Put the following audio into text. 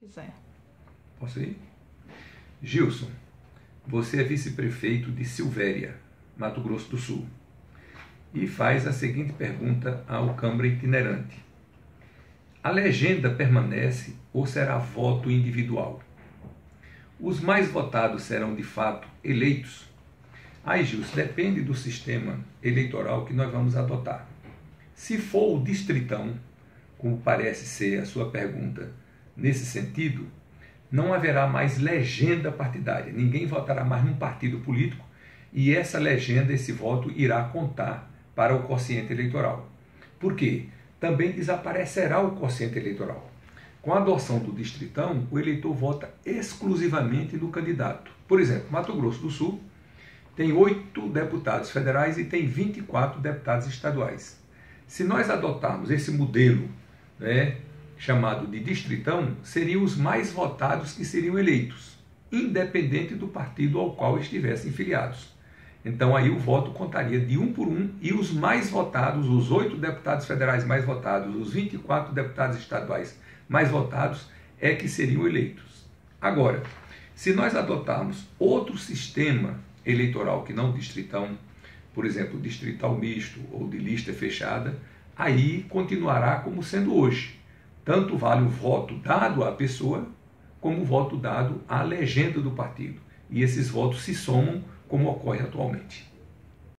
Pois é. Posso ir? Gilson, você é vice-prefeito de Silvéria, Mato Grosso do Sul, e faz a seguinte pergunta ao Câmara itinerante: a legenda permanece ou será voto individual? Os mais votados serão de fato eleitos? Aí, Gilson, depende do sistema eleitoral que nós vamos adotar. Se for o distritão, como parece ser a sua pergunta nesse sentido, não haverá mais legenda partidária. Ninguém votará mais num partido político e essa legenda, esse voto, irá contar para o quociente eleitoral. Por quê? Também desaparecerá o quociente eleitoral. Com a adoção do distritão, o eleitor vota exclusivamente no candidato. Por exemplo, Mato Grosso do Sul tem 8 deputados federais e tem 24 deputados estaduais. Se nós adotarmos esse modelo, chamado de distritão, seriam os mais votados que seriam eleitos, independente do partido ao qual estivessem filiados. Então aí o voto contaria de um por um e os mais votados, os 8 deputados federais mais votados, os 24 deputados estaduais mais votados, é que seriam eleitos. Agora, se nós adotarmos outro sistema eleitoral que não distritão, por exemplo, distrital misto ou de lista fechada, aí continuará como sendo hoje. Tanto vale o voto dado à pessoa, como o voto dado à legenda do partido. E esses votos se somam como ocorre atualmente.